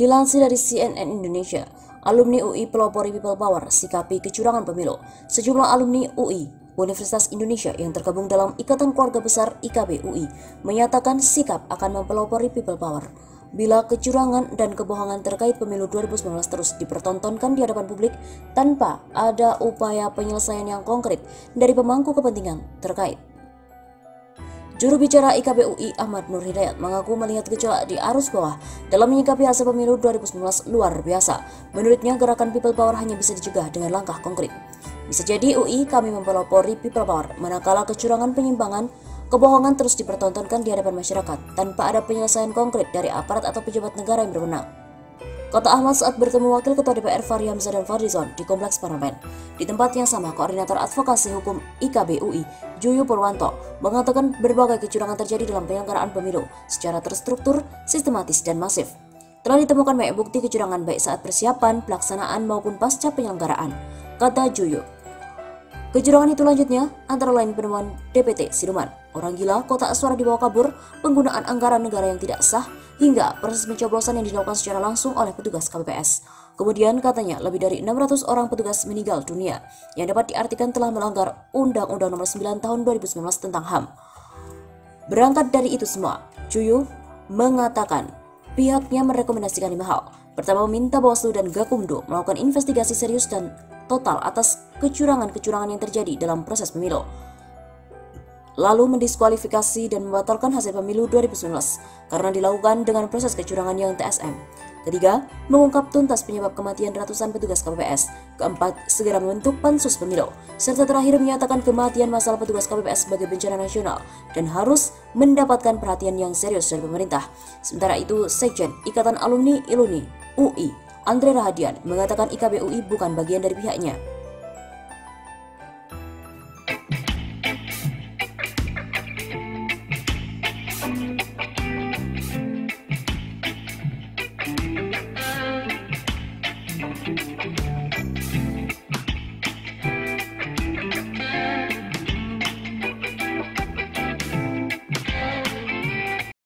Dilansir dari CNN Indonesia, alumni UI pelopori People Power sikapi kecurangan pemilu. Sejumlah alumni UI Universitas Indonesia yang tergabung dalam Ikatan Keluarga Besar IKB UI menyatakan sikap akan mempelopori People Power bila kecurangan dan kebohongan terkait pemilu 2019 terus dipertontonkan di hadapan publik tanpa ada upaya penyelesaian yang konkret dari pemangku kepentingan terkait. Juru bicara IKB UI Ahmad Nur Hidayat mengaku melihat gejolak di arus bawah dalam menyikapi hasil pemilu 2019 luar biasa. Menurutnya, gerakan People Power hanya bisa dicegah dengan langkah konkret. Bisa jadi UI kami mempelopori People Power manakala kecurangan, penyimpangan, kebohongan terus dipertontonkan di hadapan masyarakat tanpa ada penyelesaian konkret dari aparat atau pejabat negara yang berwenang, kata Ahmad saat bertemu Wakil Ketua DPR Fahri Hamzah dan Fadlizon di Kompleks Parlemen. Di tempat yang sama, Koordinator Advokasi Hukum IKB UI, Juyu Purwanto, mengatakan berbagai kecurangan terjadi dalam penyelenggaraan pemilu secara terstruktur, sistematis, dan masif. Telah ditemukan banyak bukti kecurangan baik saat persiapan, pelaksanaan, maupun pasca penyelenggaraan, kata Juyu. Kecurangan itu lanjutnya antara lain penemuan DPT siluman, orang gila, kotak suara dibawa kabur, penggunaan anggaran negara yang tidak sah, hingga proses pencoblosan yang dilakukan secara langsung oleh petugas KPPS. Kemudian katanya lebih dari 600 orang petugas meninggal dunia yang dapat diartikan telah melanggar Undang-Undang Nomor 9 Tahun 2019 tentang HAM. Berangkat dari itu semua, Juyu mengatakan pihaknya merekomendasikan 5 hal. Pertama, meminta Bawaslu dan Gakumdu melakukan investigasi serius dan total atas kecurangan-kecurangan yang terjadi dalam proses pemilu, lalu mendiskualifikasi dan membatalkan hasil pemilu 2019 karena dilakukan dengan proses kecurangan yang TSM. Ketiga, mengungkap tuntas penyebab kematian ratusan petugas KPPS. Keempat, segera membentuk pansus pemilu. Serta terakhir menyatakan kematian masalah petugas KPPS sebagai bencana nasional dan harus mendapatkan perhatian yang serius dari pemerintah. Sementara itu, Sekjen Ikatan Alumni Iluni UI Andre Rahadian mengatakan IKB UI bukan bagian dari pihaknya.